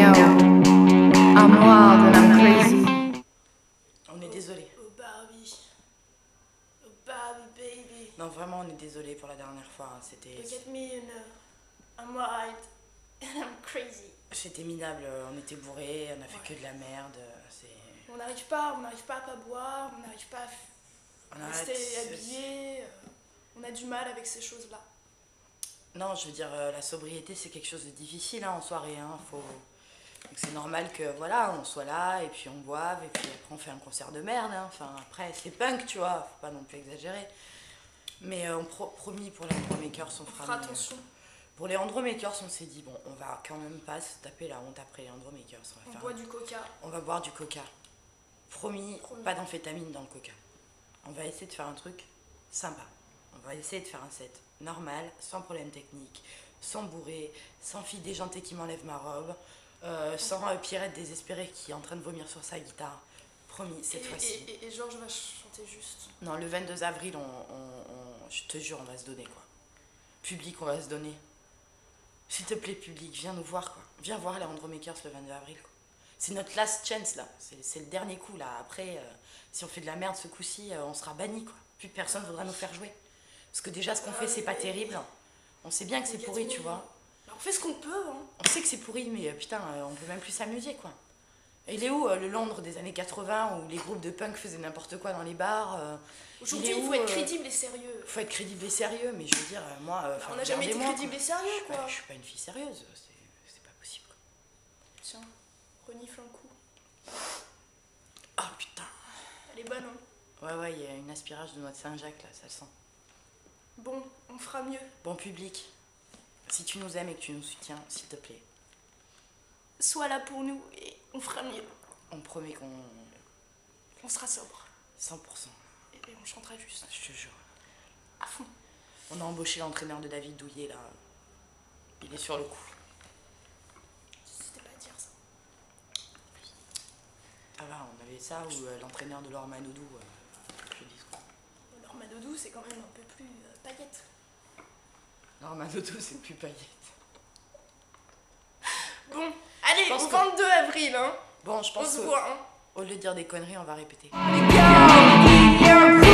know, I'm wild and I'm crazy. On est désolé. Oh Barbie. Oh Barbie baby. Non, vraiment, on est désolé pour la dernière fois. Hein. C'était. Look at me, you know. I'm wild and I'm crazy. C'était minable. On était bourrés, on a fait que de la merde. On n'arrive pas à pas boire, on n'arrive pas à rester habillé. On a du mal avec ces choses-là. Non, je veux dire, la sobriété, c'est quelque chose de difficile hein, en soirée. Hein. Donc c'est normal que voilà, on soit là et puis on boive et puis après on fait un concert de merde. Hein. Enfin, après, c'est punk, tu vois, faut pas non plus exagérer. Mais on promis pour les Andromakers, on fera attention. Pour les Andromakers, on s'est dit, bon, on va quand même pas se taper la honte après les Andromakers. On boit du coca. On va boire du coca. Promis, pas d'amphétamine dans le coca. On va essayer de faire un truc sympa. On va essayer de faire un set normal, sans problème technique, sans bourré, sans fille déjantée qui m'enlève ma robe, sans Pierrette désespérée qui est en train de vomir sur sa guitare. Promis, cette fois-ci. Et Georges va chanter juste. Non, le 22 avril, je te jure, on va se donner quoi. Public, on va se donner. S'il te plaît, public, viens nous voir quoi. Viens voir les Andromakers le 22 avril quoi. C'est notre last chance là. C'est le dernier coup là. Après, si on fait de la merde ce coup-ci, on sera banni quoi. Plus personne voudra nous faire jouer. Parce que déjà, ce qu'on fait, c'est pas terrible. On sait bien que c'est pourri, tu vois. On fait ce qu'on peut, hein. On sait que c'est pourri, mais putain, on peut même plus s'amuser, quoi. Et il est où le Londres des années 80 où les groupes de punk faisaient n'importe quoi dans les bars Aujourd'hui, il faut être crédible et sérieux. Faut être crédible et sérieux, mais je veux dire, moi... on n'a jamais été crédible et sérieux, quoi. Je suis pas une fille sérieuse, c'est pas possible, quoi. Tiens, renifle un coup. Oh, putain. Elle est bonne, hein. Ouais, il y a une aspirage de noix de Saint-Jacques, là, ça le sent. Bon, on fera mieux. Bon public, si tu nous aimes et que tu nous soutiens, s'il te plaît. Sois là pour nous et on fera mieux. On promet qu'on... On sera sobre. 100%. Et on chantera juste. Je te jure. À fond. On a embauché l'entraîneur de David Douillet, là. Il est sur le coup. C'était pas à dire ça. Ah bah, on avait ça, ou l'entraîneur de Laure Manodou, je dis quoi. Laure Manodou, c'est quand même un peu plus paillette. Laure Manodou, c'est plus paillette. Bon, allez, au 22 avril, hein. Bon, je pense on se voit, hein. Au lieu de dire des conneries, on va répéter. Go,